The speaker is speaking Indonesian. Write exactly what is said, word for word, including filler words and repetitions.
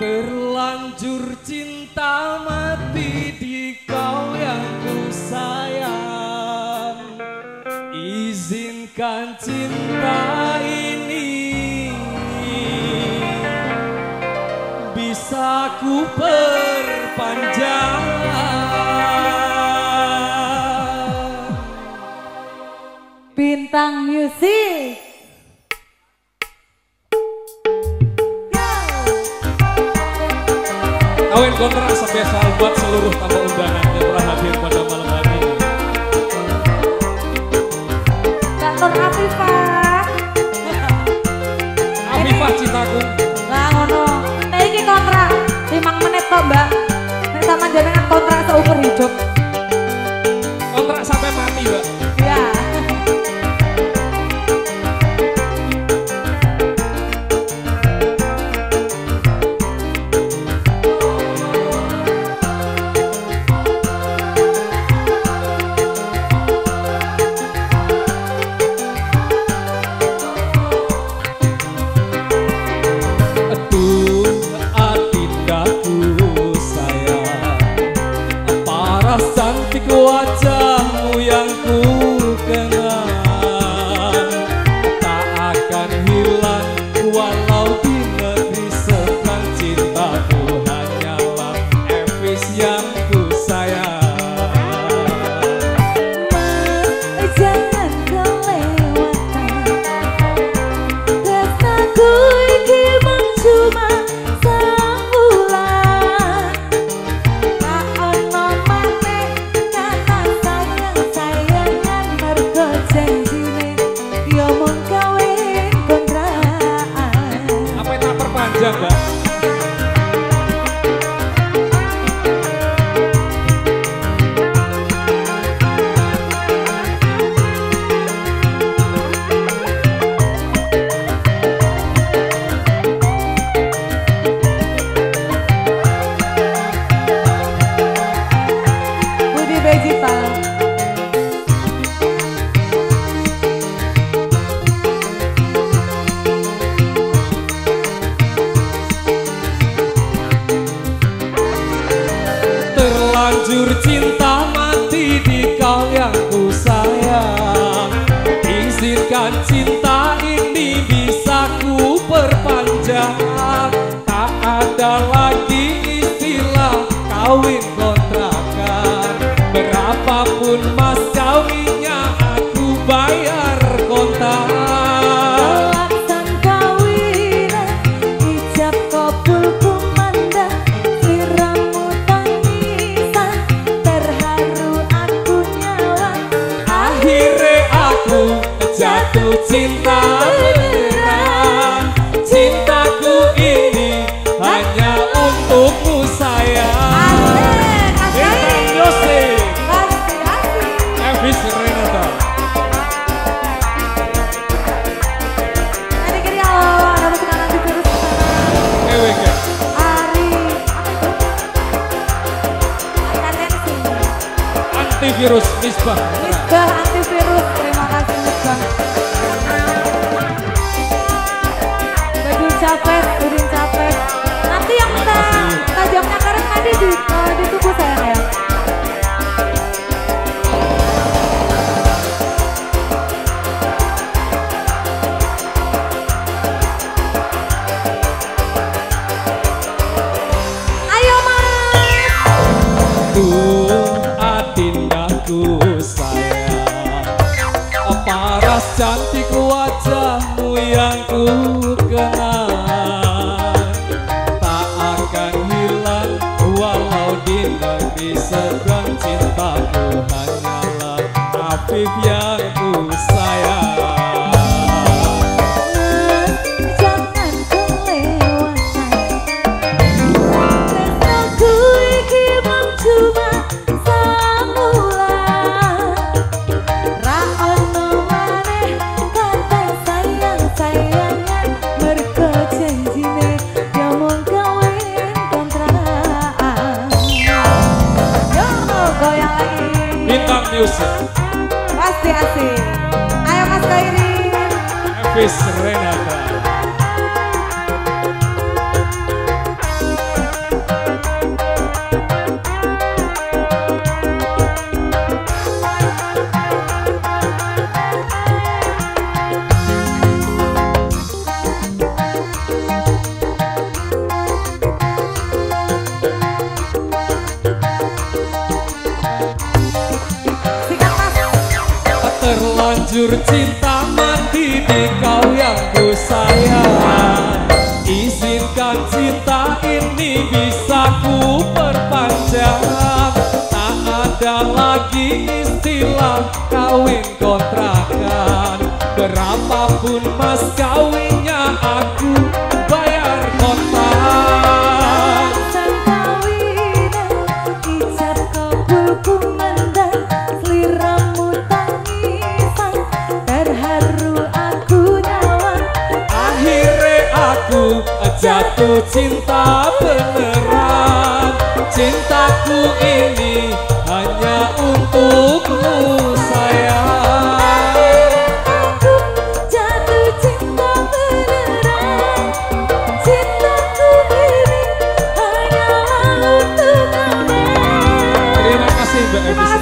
Terlanjur cinta mati di kau yang ku sayang. Izinkan cinta ini bisa ku perpanjang. Bintang Music. Kawin kontrak spesial buat seluruh tamu undangan yang telah hadir pada malam hari ini. Kak Nur Afifah. Afifah cintaku. Lah ngono. Nek iki kontrak lima menit kok, Mbak. Nek sama jenengan kontrak seumur hidup. Kontrak sampai mati, Mbak. Iya. Cantik wajahmu yang ku kenal, tak akan hilang walau di negeri seberang. Cintaku hanyalah Elvis yang ku sayang. Jangan kelewatan, rasaku iki mung cuma sebulan. Tak ono maneh kata sayang-sayangan, mergo janjine yo mung kawin kontrakan. Apa yang tak perpanjang, Mbak? Budi Begita. Terlanjur cinta mati di kau yang ku sayang. Izinkan cinta ini bisa ku perpanjang. Tak ada lagi istilah kawin kontrakan. Berapapun mas kawinnya aku bayar kontak. Laksan kawinan, ijab kabul kumandang, sliramu tangisan, terharu aku nyawa. Akhirnya aku jatuh cinta beneran. Cintaku ini hanya untukmu sayang. Bintang Music, Elvis Renata. Nanti kiri awal, ada tekanan di virus kesana. Ewe ke? Ari, atensi. Antivirus Misbah. Misbah antivirus, terima kasih Misbah. Udin capek, Udin capek. Nanti yang minta tajamnya karet tadi di, uh, ditunggu sayang ya. Ayo mas. Tuh adindaku sayang, paras cantik wajahmu yang ku kenal. Tak akan hilang walau di negeri seberang. Cintaku hanyalah Afif yang ku sayang. Jangan kelewatan, rasaku iki mung cuma sebulan. Ra ono maneh kata sayang-sayangan, mergo janjine yo mung kawin kontrakan. Yo goyang lagi. Bintang Music, Pasti asik. Ayo Mas Kairi. Elvis Renata. Jujur cinta mati di kau yang ku sayang. Izinkan cinta ini bisa ku perpanjang. Tak ada lagi istilah kawin kontrakan. Berapapun mas kawinnya aku bayar kontak. Sang kawinan ijab kabul kumandang, seliramu tangisan terharu aku nyawa. Akhirnya aku jatuh cinta beneran. Cintaku ini hanya untukmu sayang. Aku jatuh cinta beneran. Cintaku ini hanyalah untuk kamu. Terima kasih Mbak Terima Evisa.